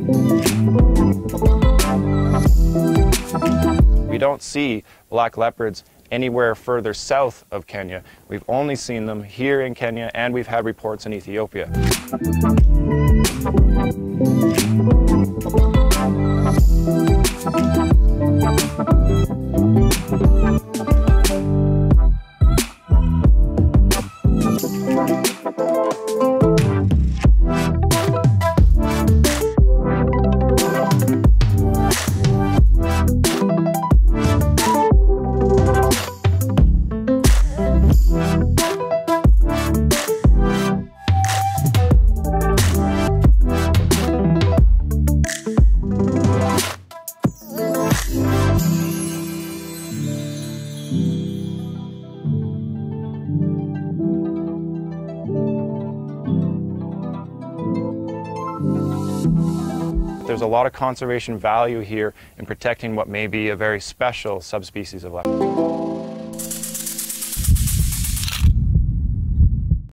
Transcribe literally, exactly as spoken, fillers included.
We don't see black leopards anywhere further south of Kenya. We've only seen them here in Kenya, and we've had reports in Ethiopia. There's a lot of conservation value here in protecting what may be a very special subspecies of leopard.